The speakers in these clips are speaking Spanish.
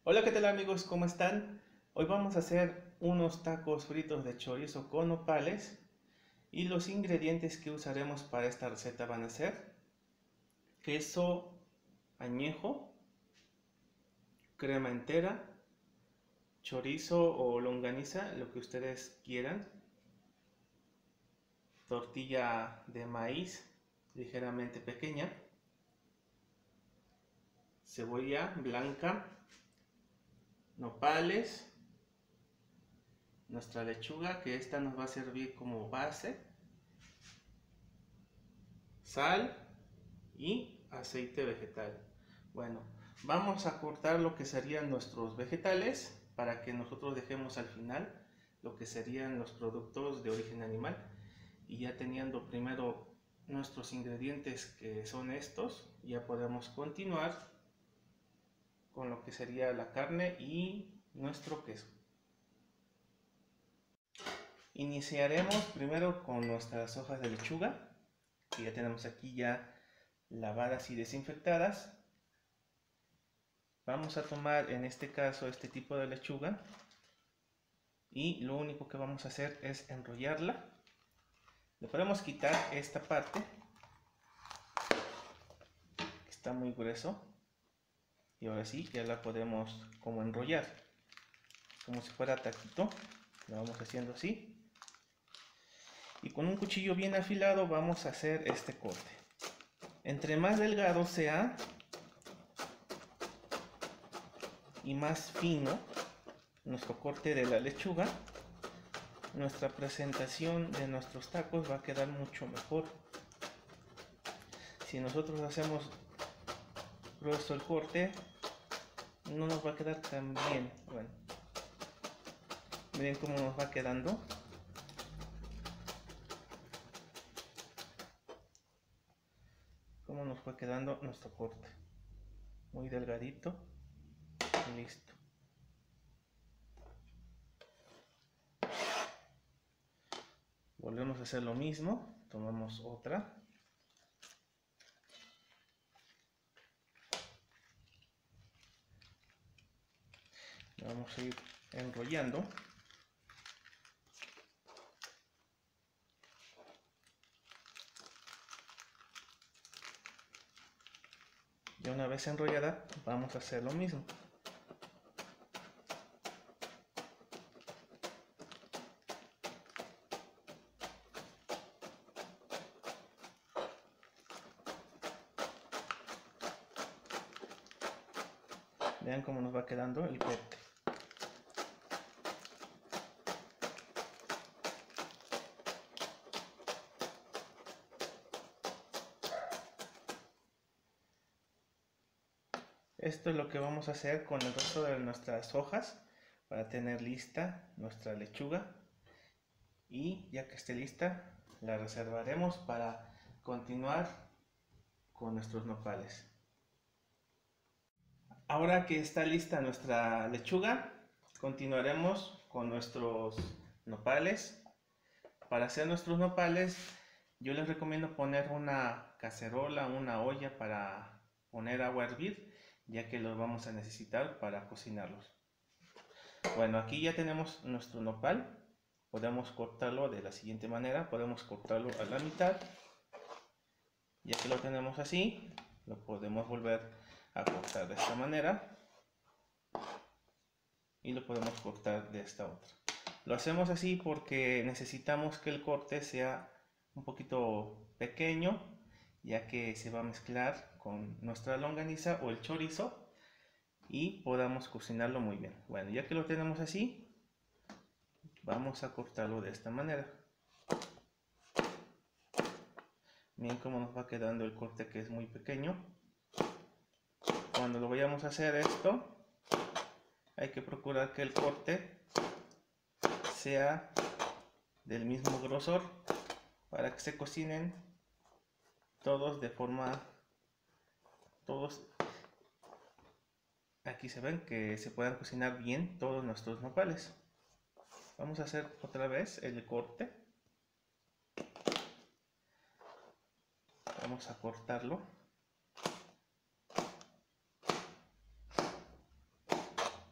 Hola, ¿qué tal amigos? ¿Cómo están? Hoy vamos a hacer unos tacos fritos de chorizo con nopales y los ingredientes que usaremos para esta receta van a ser queso añejo, crema entera, chorizo o longaniza, lo que ustedes quieran, tortilla de maíz ligeramente pequeña, cebolla blanca, nopales, nuestra lechuga, que esta nos va a servir como base, sal y aceite vegetal. Bueno, vamos a cortar lo que serían nuestros vegetales para que nosotros dejemos al final lo que serían los productos de origen animal. Y ya teniendo primero nuestros ingredientes, que son estos, ya podemos continuar con lo que sería la carne y nuestro queso. Iniciaremos primero con nuestras hojas de lechuga, que ya tenemos aquí ya lavadas y desinfectadas. Vamos a tomar en este caso este tipo de lechuga y lo único que vamos a hacer es enrollarla. Le podemos quitar esta parte que está muy grueso y ahora sí ya la podemos como enrollar como si fuera taquito. Lo vamos haciendo así y con un cuchillo bien afilado vamos a hacer este corte. Entre más delgado sea y más fino nuestro corte de la lechuga, nuestra presentación de nuestros tacos va a quedar mucho mejor. Si nosotros hacemos grueso el corte, no nos va a quedar tan bien. Bueno, miren cómo nos va quedando. Cómo nos fue quedando nuestro corte. Muy delgadito y listo. Volvemos a hacer lo mismo. Tomamos otra. Vamos a ir enrollando. Y una vez enrollada, vamos a hacer lo mismo. Vean cómo nos va quedando el corte. Esto es lo que vamos a hacer con el resto de nuestras hojas para tener lista nuestra lechuga, y ya que esté lista la reservaremos para continuar con nuestros nopales. Ahora que está lista nuestra lechuga, continuaremos con nuestros nopales. Para hacer nuestros nopales yo les recomiendo poner una cacerola, una olla para poner agua a hervir, ya que los vamos a necesitar para cocinarlos. Bueno, aquí ya tenemos nuestro nopal. Podemos cortarlo de la siguiente manera. Podemos cortarlo a la mitad. Ya que lo tenemos así, lo podemos volver a cortar de esta manera y lo podemos cortar de esta otra. Lo hacemos así porque necesitamos que el corte sea un poquito pequeño, ya que se va a mezclar con nuestra longaniza o el chorizo y podamos cocinarlo muy bien. Bueno, ya que lo tenemos así, vamos a cortarlo de esta manera. Miren cómo nos va quedando el corte, que es muy pequeño. Cuando lo vayamos a hacer esto, hay que procurar que el corte sea del mismo grosor para que se cocinen todos de forma, aquí se ven que se puedan cocinar bien todos nuestros nopales. Vamos a hacer otra vez el corte. Vamos a cortarlo.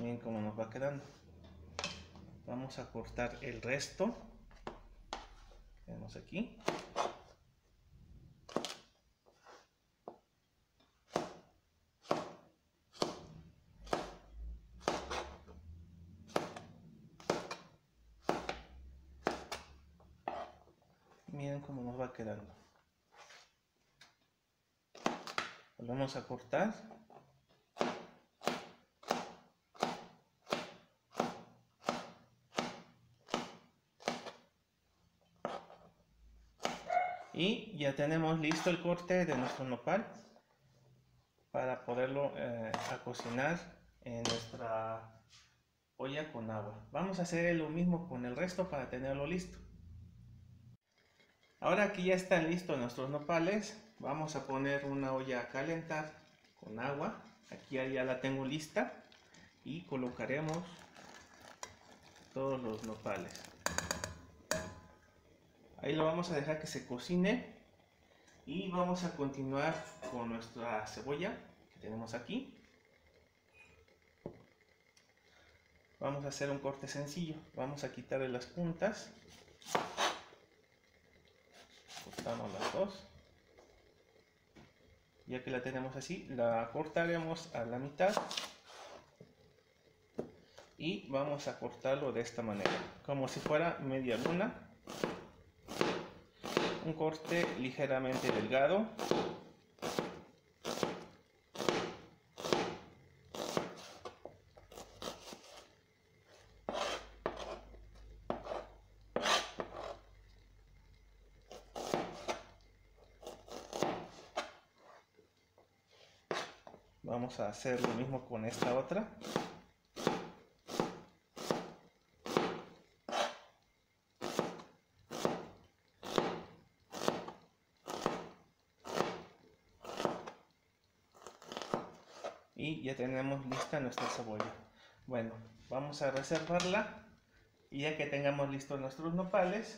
Miren cómo nos va quedando. Vamos a cortar el resto. Tenemos aquí. Miren cómo nos va quedando. Volvemos a cortar. Y ya tenemos listo el corte de nuestro nopal para poderlo a cocinar en nuestra olla con agua. Vamos a hacer lo mismo con el resto para tenerlo listo. Ahora que ya están listos nuestros nopales, vamos a poner una olla a calentar con agua. Aquí ya la tengo lista y colocaremos todos los nopales. Ahí lo vamos a dejar que se cocine y vamos a continuar con nuestra cebolla que tenemos aquí. Vamos a hacer un corte sencillo. Vamos a quitarle las puntas. Cortamos las dos. Ya que la tenemos así, la cortaremos a la mitad. Y vamos a cortarlo de esta manera, como si fuera media luna. Un corte ligeramente delgado. Vamos a hacer lo mismo con esta otra. Y ya tenemos lista nuestra cebolla. Bueno, vamos a reservarla. Y ya que tengamos listos nuestros nopales,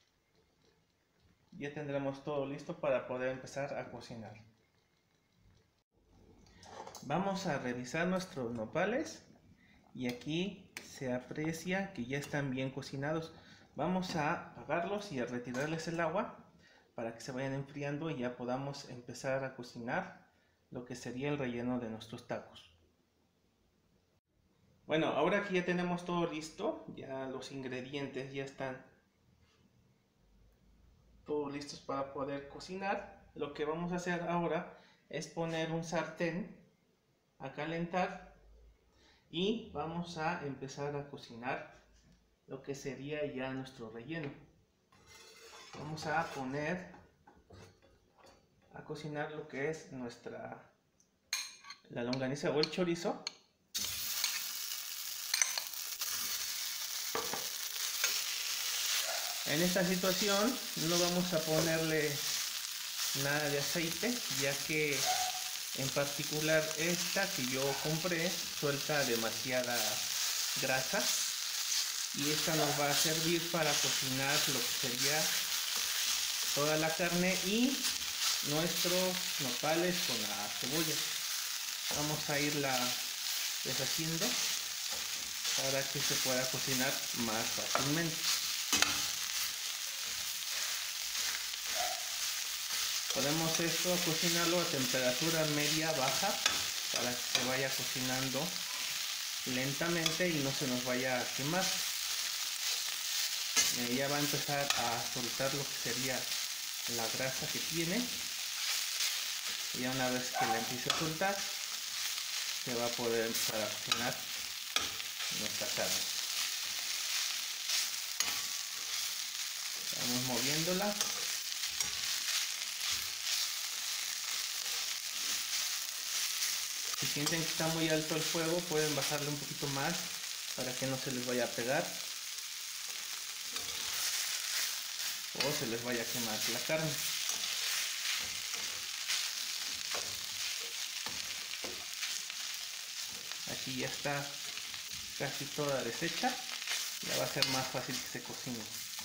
ya tendremos todo listo para poder empezar a cocinar. Vamos a revisar nuestros nopales y aquí se aprecia que ya están bien cocinados. Vamos a apagarlos y a retirarles el agua para que se vayan enfriando y ya podamos empezar a cocinar lo que sería el relleno de nuestros tacos. Bueno, ahora que ya tenemos todo listo, ya los ingredientes ya están todos listos para poder cocinar, lo que vamos a hacer ahora es poner un sartén a calentar y vamos a empezar a cocinar lo que sería ya nuestro relleno. Vamos a poner a cocinar lo que es la longaniza o el chorizo. En esta situación no vamos a ponerle nada de aceite, ya que en particular esta que yo compré suelta demasiada grasa y esta nos va a servir para cocinar lo que sería toda la carne y nuestros nopales con la cebolla. Vamos a irla deshaciendo para que se pueda cocinar más fácilmente. Podemos cocinarlo a temperatura media baja para que se vaya cocinando lentamente y no se nos vaya a quemar. Ya va a empezar a soltar lo que sería la grasa que tiene y ya una vez que la empiece a soltar se va a poder empezar a cocinar nuestra carne. Vamos moviéndola. Si sienten que está muy alto el fuego, pueden bajarle un poquito más para que no se les vaya a pegar o se les vaya a quemar la carne. Aquí ya está casi toda deshecha, ya va a ser más fácil que se cocine.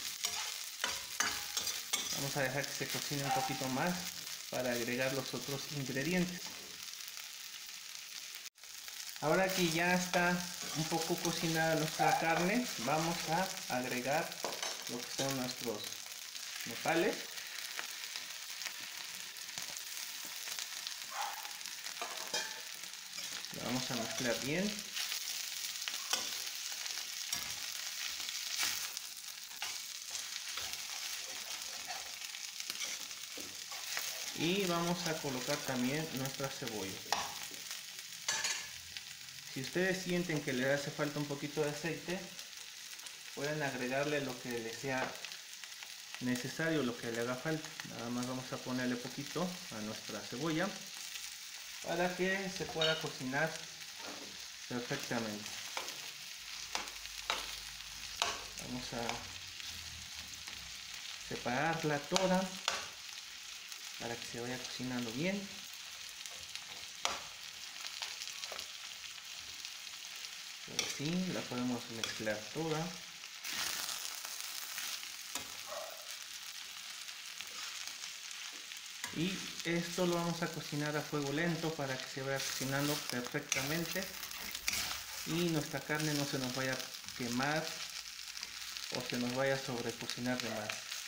Vamos a dejar que se cocine un poquito más para agregar los otros ingredientes. Ahora que ya está un poco cocinada nuestra carne, vamos a agregar lo que son nuestros nopales. Lo vamos a mezclar bien. Y vamos a colocar también nuestra cebolla. Si ustedes sienten que le hace falta un poquito de aceite, pueden agregarle lo que les sea necesario, lo que le haga falta. Nada más vamos a ponerle poquito a nuestra cebolla para que se pueda cocinar perfectamente. Vamos a separarla toda para que se vaya cocinando bien. Así la podemos mezclar toda. Y esto lo vamos a cocinar a fuego lento para que se vaya cocinando perfectamente y nuestra carne no se nos vaya a quemar o se nos vaya a sobrecocinar de más.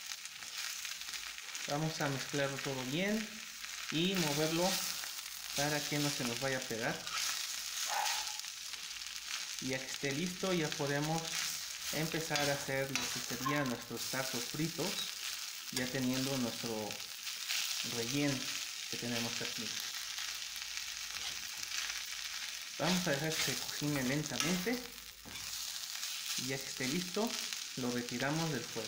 Vamos a mezclarlo todo bien y moverlo para que no se nos vaya a pegar. Y ya que esté listo, ya podemos empezar a hacer lo que serían nuestros tacos fritos, ya teniendo nuestro relleno que tenemos aquí. Vamos a dejar que se cocine lentamente y ya que esté listo, lo retiramos del fuego.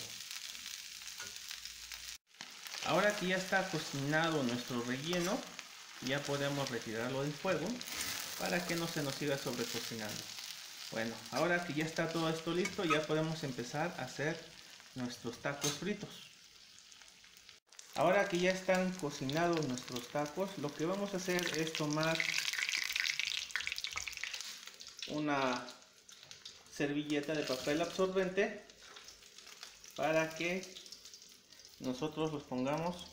Ahora que ya está cocinado nuestro relleno, ya podemos retirarlo del fuego para que no se nos siga sobrecocinando. Bueno, ahora que ya está todo esto listo, ya podemos empezar a hacer nuestros tacos fritos. Ahora que ya están cocinados nuestros tacos, lo que vamos a hacer es tomar una servilleta de papel absorbente para que nosotros los pongamos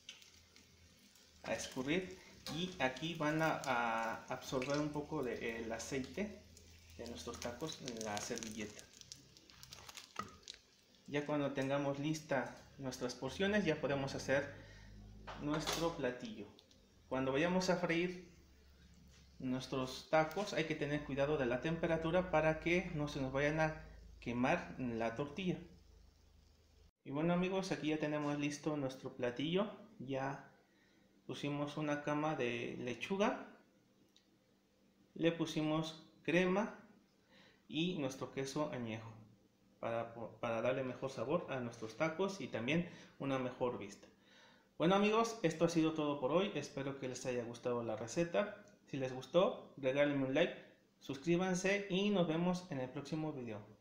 a escurrir y aquí van a absorber un poco del aceite de nuestros tacos en la servilleta. Ya cuando tengamos lista nuestras porciones, ya podemos hacer nuestro platillo. Cuando vayamos a freír nuestros tacos hay que tener cuidado de la temperatura para que no se nos vayan a quemar la tortilla. Y bueno amigos, aquí ya tenemos listo nuestro platillo. Ya pusimos una cama de lechuga, le pusimos crema y nuestro queso añejo para darle mejor sabor a nuestros tacos y también una mejor vista. Bueno amigos, esto ha sido todo por hoy. Espero que les haya gustado la receta. Si les gustó, regálenme un like, suscríbanse y nos vemos en el próximo video.